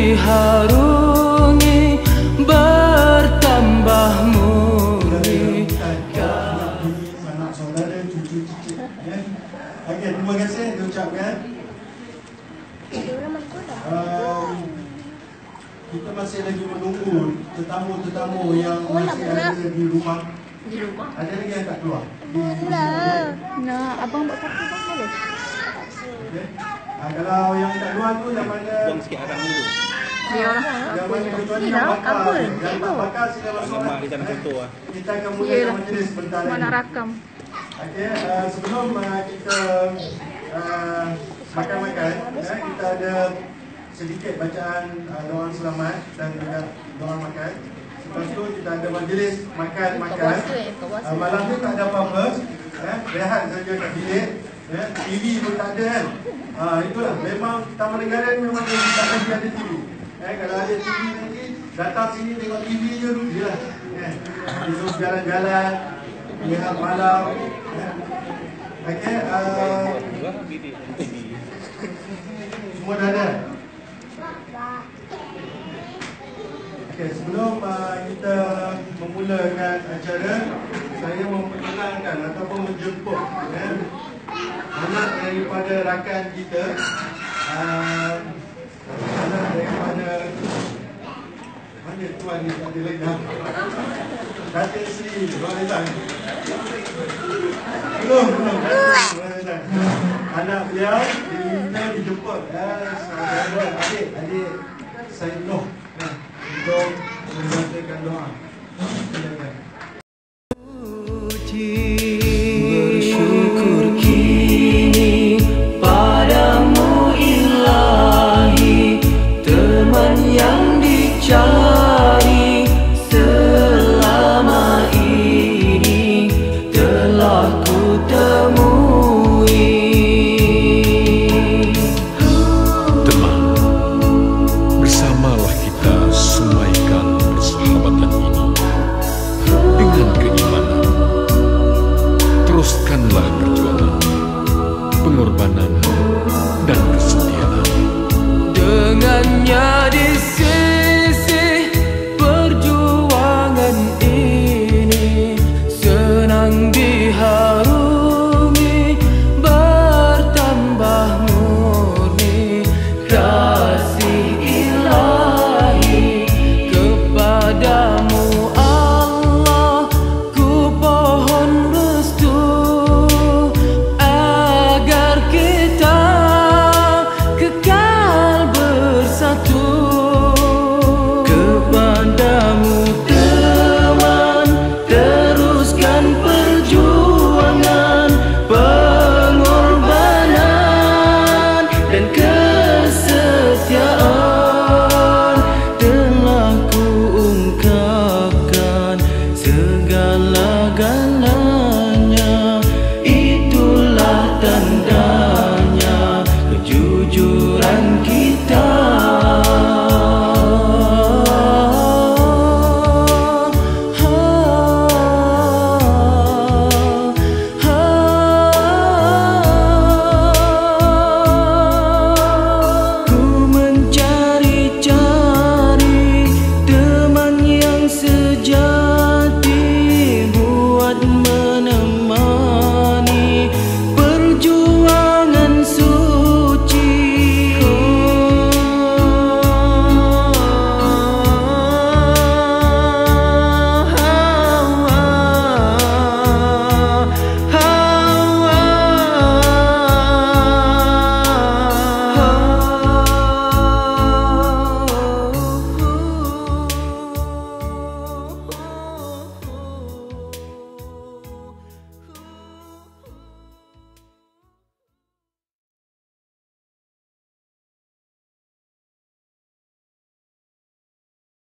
diharungi bertambah murni. Anak saudara, cucu cicit. Okey, terima kasih diucapkan. Kita masih lagi menunggu tetamu-tetamu yang masih ada di rumah. Di rumah? Ada lagi yang tak keluar? Nah, abang buat satu bang boleh? Okay. Kalau yang tak keluar tu yang mana? Buang sikit arang dulu. Yang mana kecuali yang bakar. Yang tak bakar sila masuk. Mak kita nak foto lah. Kita akan mulakan majlis sebentar lagi. Mana rakam? Okey, sebelum kita makan-makan, kita ada sedikit bacaan doa selamat dan juga doa makan. Lepas tu kita ada majlis makan-makan. Malam ni tak ada apa-apa, rehat saja kat bilik. TV pun tak ada kan. Itulah, memang Taman Negara ni memang tak lagi ada TV. Kalau ada TV nanti, datang sini tengok TV je rugilah. Esok jalan-jalan, lihat malam. Okey, semua dah ada. Okey, sebelum kita memulakan acara, saya memperkenalkan ataupun menjemput anak daripada rakan kita, anak daripada mana tuan ni ada lagi Datin Sri Rohizan. Belum anak beliau diminta dijemput saudara adik Said Noh untuk membacakan doa. Silakan. Bersyukur kini padamu Ilahi, teman yang dicari selama ini telah ku temui. Teman, bersamalah kita semaikan persahabatan ini dengan keimanan. Teruskanlah perjuangan, pengorbanan, dan kesetiaan. Dengannya di sisi perjuangan ini senang diharungi bertambah murni kasih Ilahi kepadamu Allah, ku pohon restu agar kita kekal bersatu. Kepadamu teman, teruskan perjuangan, pengorbanan dan kesetiaan telah ku ungkapkan segala-galanya. Itulah tandanya kejujuran kita.